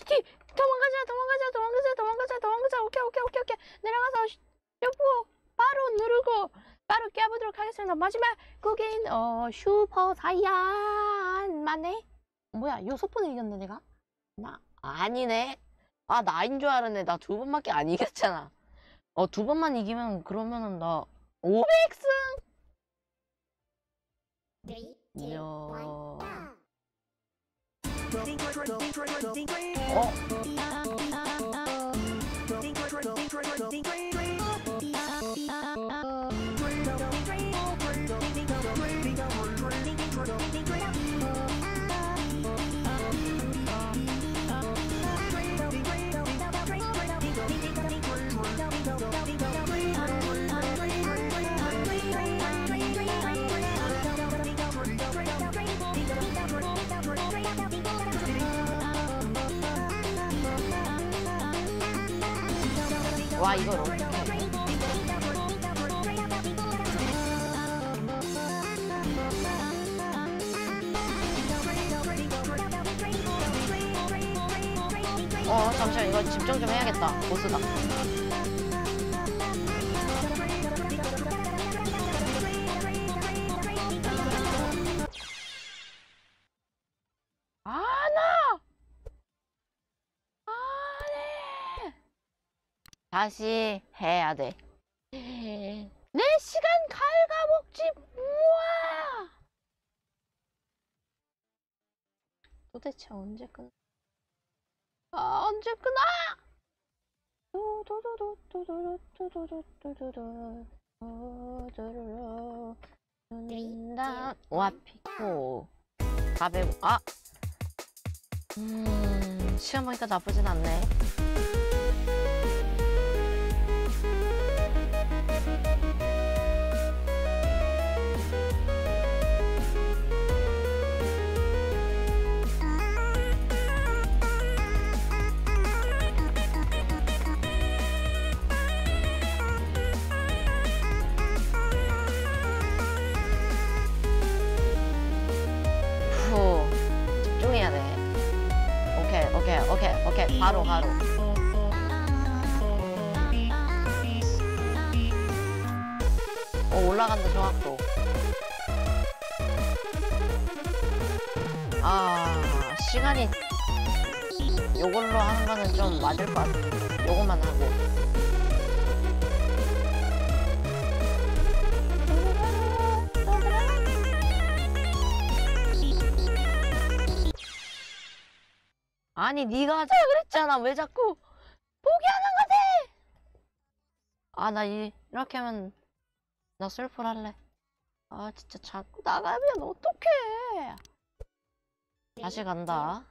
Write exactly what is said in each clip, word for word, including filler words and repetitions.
뒤 도망가자 도망가자 도망가자 도망가자 도망가자. 오케이 오케이 오케이 오케이. 내려가서 슈퍼 바로 누르고 바로 깨보도록 하겠습니다. 마지막 곡인 어 슈퍼 사이안만에 뭐야 여섯 번을 이겼네 내가? 나 아니네. 아 나인 줄 알았네. 나 두 번밖에 안 이겼잖아. 어 두 번만 이기면 그러면은 나 오백 승. 이야. 어? 와 이걸 어떻게 어 잠시만 이거 집중 좀 해야겠다. 보스다. 아나 아네 다시 해야 돼. 내 시간 갉아먹지 우와. 도대체 언제 끝나? 아 언제 끝나? 와 피코 가베 아 음 시간 보니까 나쁘진 않네. 오케이 오케이 바로 바로 어 올라간다 정확도. 아 시간이 요걸로 하는 거는 좀 맞을 것 같아. 요것만 하고 아니 니가 하자 그랬잖아. 왜 자꾸 포기하는 거지? 아 나 이렇게 하면 나 슬플 할래. 아 진짜 자꾸 나가면 어떡해. 다시 간다.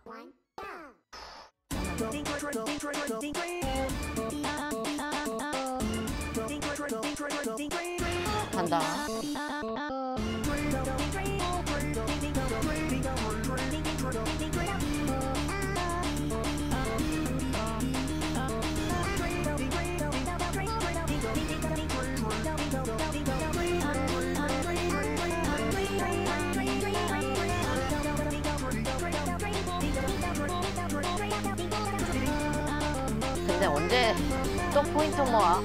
간다. 근데 언제 또 포인트 모아?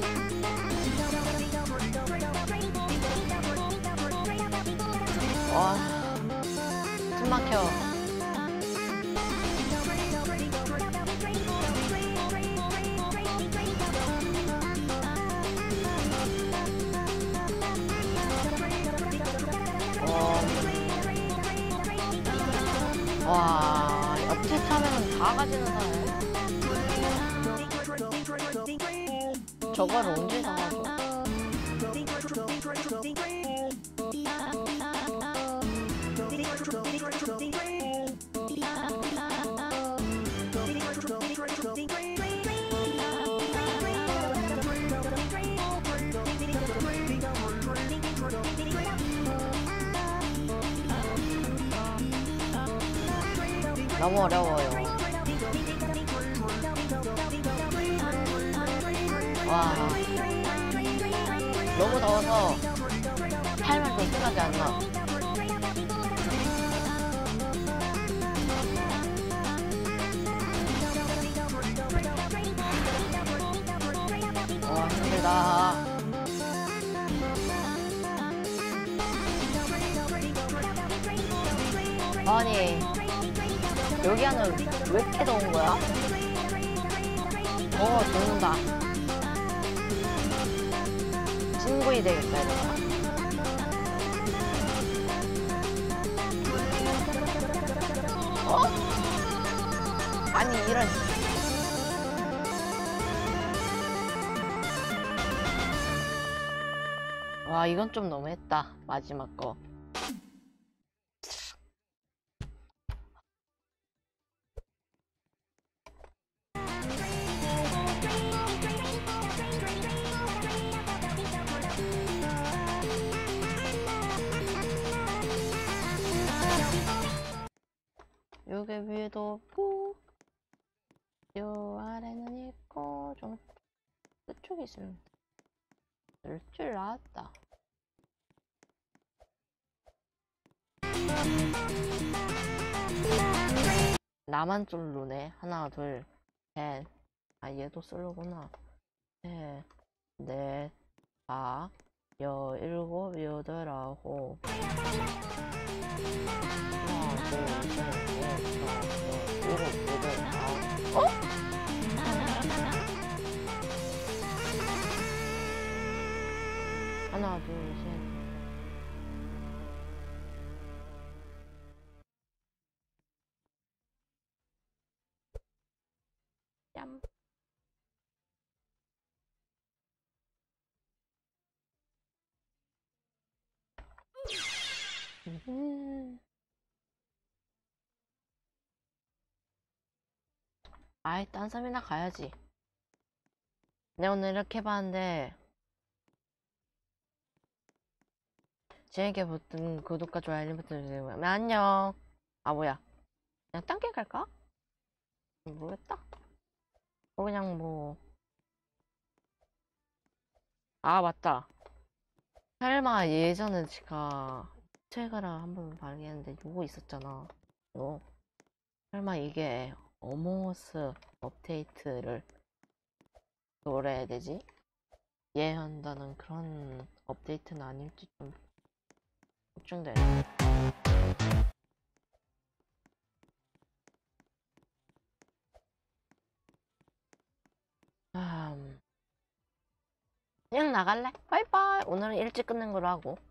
와, 숨 막혀. 어. 와, 옆에 타면은 다 가지는 사네. 저걸 언제 사가지고? 너무 어려워요. 와, 너무 더워서 할 말도 생각이 안 나. 힘들다. 아니, 여기 안은 왜 이렇게 더운 거야? 어, 죽는다. 친구이 되겠다, 이러다. 어? 아니, 이런. 와, 이건 좀 너무했다. 마지막 거. 여기 위에도 없고, 요 아래는 있고, 좀 그쪽에 있으면 될 줄 알았다. 나만 솔로네. 하나, 둘, 셋. 아, 얘도 솔로구나. 셋, 넷, 다, 여, 일곱, 여덟, 아홉. 하나, 둘, 셋, 넷, 다섯, 일곱, 여덟, 아홉. 어? 하나, 둘, 셋. 얌. 음. 아이, 딴 섬이나 가야지. 내가 오늘 이렇게 해봤는데, 재밌게 보던 구독과 좋아요, 알림 버튼 주세요. 안녕. 아, 뭐야. 그냥 딴 게 갈까? 모르겠다. 어, 그냥 뭐. 아, 맞다. 설마 예전에 제가 책을 한번 발견했는데 요거 있었잖아. 요. 설마 이게 어몽어스 업데이트를 뭐라 해야 되지? 예언한다는 그런 업데이트는 아닐지 좀 걱정되네. 음, 그냥 나갈래? 바이바이. 오늘은 일찍 끝낸 걸로 하고.